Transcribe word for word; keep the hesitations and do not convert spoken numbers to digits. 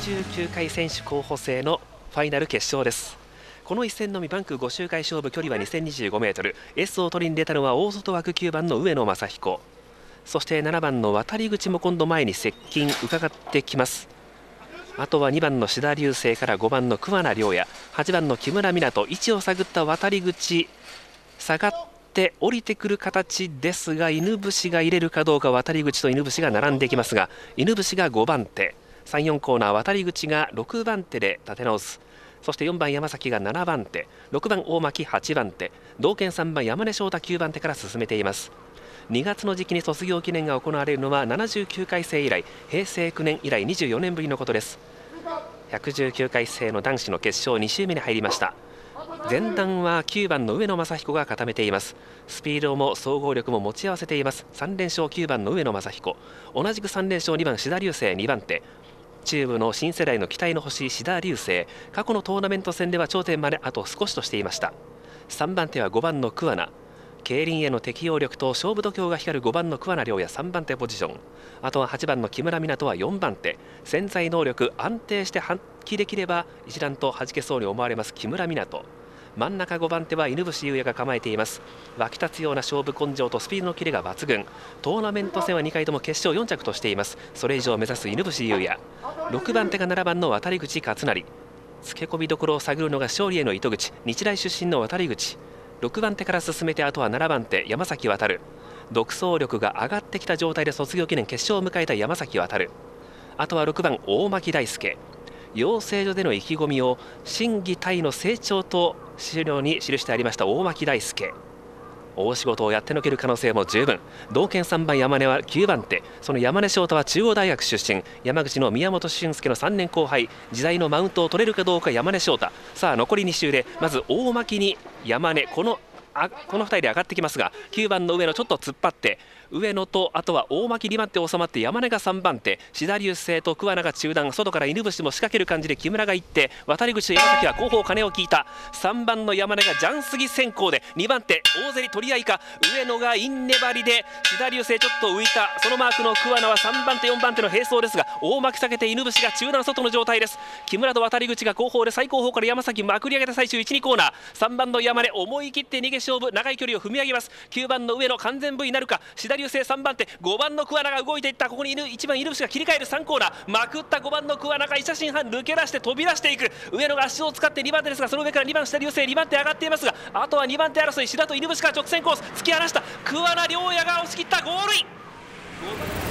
じゅうきゅうかい選手候補生のファイナル決勝です。この一戦のみバンクご周回勝負、距離は にせんにじゅうごメートル、 S を取りに出たのは大外枠きゅうばんの上野正彦、そしてななばんの渡口も今度前に接近伺ってきます。あとはにばんの志田流星からごばんの桑名良也、はちばんの木村湊、位置を探った渡口、下がって降りてくる形ですが、犬伏が入れるかどうか。渡口と犬伏が並んできますが、犬伏がごばん手、さん、よんコーナー渡口がろくばん手で立て直す。そしてよんばん山崎がななばん手、ろくばん大巻はちばん手、同県さんばん山根翔太きゅうばん手から進めています。にがつの時期に卒業記念が行われるのはななじゅうきゅうかい生以来、平成きゅうねん以来にじゅうよねんぶりのことです。ひゃくじゅうきゅうかい生の男子の決勝に周目に入りました。前段はきゅうばんの上野正彦が固めています。スピードも総合力も持ち合わせています。さん連勝きゅうばんの上野正彦、同じくさん連勝にばん志田流星にばん手、中部の新世代の期待の星志田流星、過去のトーナメント戦では頂点まであと少しとしていました。さんばん手はごばんの桑名、競輪への適応力と勝負度胸が光るごばんの桑名良也さんばん手ポジション、あとははちばんの木村湊はよんばん手、潜在能力安定して発揮できれば一段と弾けそうに思われます木村湊、真ん中ごばん手は犬伏優也が構えています。湧き立つような勝負根性とスピードのキレが抜群、トーナメント戦はにかいとも決勝よん着としています。それ以上を目指す犬伏優也、ろくばん手がななばんの渡口勝成、つけ込みどころを探るのが勝利への糸口、日大出身の渡口、ろくばん手から進めて、あとはななばん手山崎渉、独走力が上がってきた状態で卒業記念決勝を迎えた山崎渉、あとはろくばん大巻大輔、養成所での意気込みを心技体の成長と資料に記してありました大巻大輔、大仕事をやってのける可能性も十分。同県さんばん山根はきゅうばん手、その山根翔太は中央大学出身、山口の宮本俊介のさんねん後輩、時代のマウントを取れるかどうか山根翔太。さあ残りに周でまず大巻に山根、このあこのふたりで上がってきますが、きゅうばんの上野ちょっと突っ張って、上野とあとは大巻にばん手収まって、山根がさんばん手、志田流星と桑名が中段、外から犬伏も仕掛ける感じで木村がいって、渡口と山崎は後方金を聞いた。さんばんの山根がジャン杉先行で、にばん手大競り取り合いか、上野がイン粘りで志田流星ちょっと浮いた。そのマークの桑名はさんばん手よんばん手の並走ですが、大巻避けて犬伏が中段外の状態です。木村と渡口が後方で、最後方から山崎まくり上げた最終いち、にコーナー、さんばんの山根思い切って逃げ勝負、長い距離を踏み上げます。きゅうばんの上野完全 V になるか、志田流星さんばん手、ごばんの桑名が動いていった。ここにいちばん犬伏が切り替えるさんコーナー、まくったごばんの桑名がいち写真半抜け出して飛び出していく。上野が足を使ってにばん手ですが、その上からにばん志田流星にばん手上がっていますが、あとはにばん手争い、志田と犬伏が直線コース突き放した。桑名良也が押し切ったゴールイン。